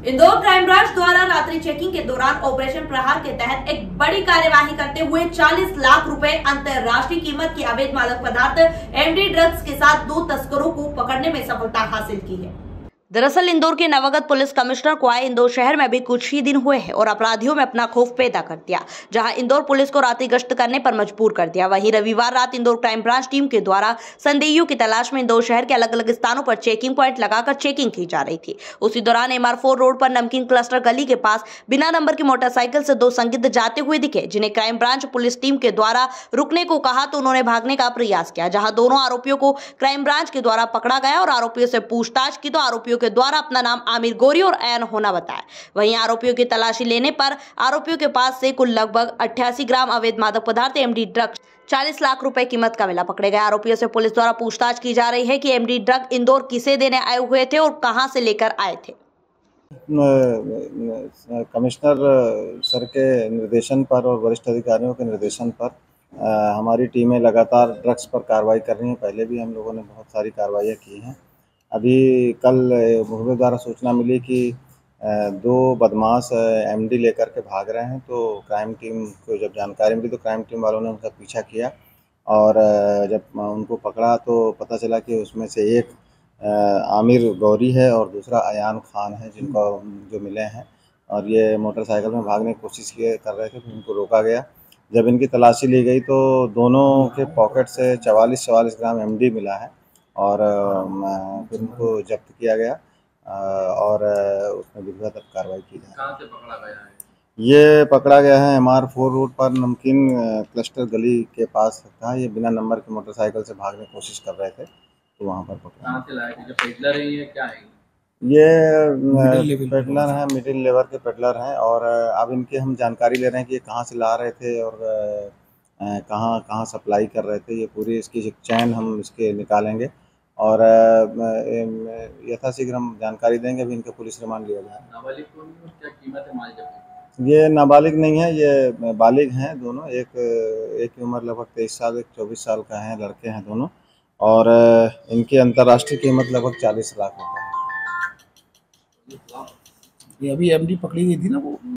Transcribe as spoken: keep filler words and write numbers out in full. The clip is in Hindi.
इंदौर क्राइम ब्रांच द्वारा रात्रि चेकिंग के दौरान ऑपरेशन प्रहार के तहत एक बड़ी कार्यवाही करते हुए चालीस लाख रुपए अंतरराष्ट्रीय कीमत की अवैध मादक पदार्थ एमडी ड्रग्स के साथ दो तस्करों को पकड़ने में सफलता हासिल की है। दरअसल इंदौर के नवागत पुलिस कमिश्नर को आए इंदौर शहर में अभी कुछ ही दिन हुए हैं और अपराधियों में अपना खौफ पैदा कर दिया, जहां इंदौर पुलिस को रात्रि गश्त करने पर मजबूर कर दिया। वहीं रविवार रात इंदौर क्राइम ब्रांच टीम के द्वारा संदेहियों की तलाश में इंदौर शहर के अलग अलग स्थानों पर चेकिंग पॉइंट लगाकर चेकिंग की जा रही थी। उसी दौरान एम आर फोर रोड पर नमकीन क्लस्टर गली के पास बिना नंबर की मोटरसाइकिल से दो संदिग्ध जाते हुए दिखे, जिन्हें क्राइम ब्रांच पुलिस टीम के द्वारा रुकने को कहा तो उन्होंने भागने का प्रयास किया, जहां दोनों आरोपियों को क्राइम ब्रांच के द्वारा पकड़ा गया और आरोपियों से पूछताछ की तो आरोपियों के द्वारा अपना नाम आमिर गोरी और अयन होना बताया। वहीं आरोपियों की तलाशी लेने पर आरोपियों के पास से कुल लगभग अट्ठासी ग्राम अवैध मादक पदार्थ एमडी ड्रग्स चालीस लाख रुपए कीमत का मिला पकड़े गए। आरोपियों से पुलिस द्वारा पूछताछ की जा रही है कि एमडी ड्रग इंदौर किसे देने आए हुए थे और कहां से लेकर आए थे। कमिश्नर सर के निर्देशन पर और वरिष्ठ अधिकारियों के निर्देशन पर आ, हमारी टीमें लगातार ड्रग्स पर कार्रवाई कर रही हैं। पहले भी हम लोगों ने बहुत सारी कार्रवाइयाँ की हैं। अभी कल मुखबिर द्वारा सूचना मिली कि दो बदमाश एमडी लेकर के भाग रहे हैं, तो क्राइम टीम को जब जानकारी मिली तो क्राइम टीम वालों ने उनका पीछा किया और जब उनको पकड़ा तो पता चला कि उसमें से एक आमिर गौरी है और दूसरा अयान खान है, जिनको जो मिले हैं और ये मोटरसाइकिल में भागने की कोशिश किए कर रहे थे। फिर इनको रोका गया। जब इनकी तलाशी ली गई तो दोनों के पॉकेट से चवालीस चवालीस ग्राम एमडी मिला है और फिर उनको जब्त किया गया और उसमें विधिवत कार्रवाई की जाए। कहाँ से पकड़ा गया है? ये पकड़ा गया है एम आर फोर रोड पर नमकीन क्लस्टर गली के पास था। ये बिना नंबर की मोटरसाइकिल से भागने की कोशिश कर रहे थे, तो वहाँ पर पकड़ा। कहाँ से लाए थे? जो पेडलर है ये क्या है? ये पेडलर हैं, मिडिल लेवल के पेडलर हैं और अब इनकी हम जानकारी ले रहे हैं कि ये कहाँ से ला रहे थे और कहाँ कहाँ सप्लाई कर रहे थे। ये पूरी इसकी चैन हम इसके निकालेंगे और यथाशीघ्र हम जानकारी देंगे। अभी इनके पुलिस रिमांड लिया जाए। नाबालिग कौन है? क्या कीमत है माल जब्त? ये नाबालिग नहीं है, ये बालिग हैं दोनों। एक एक की उम्र लगभग तेईस साल, एक चौबीस साल का है, लड़के हैं दोनों और इनकी अंतर्राष्ट्रीय कीमत लगभग चालीस लाख रुपये। ये अभी एमडी पकड़ी गई थी ना वो।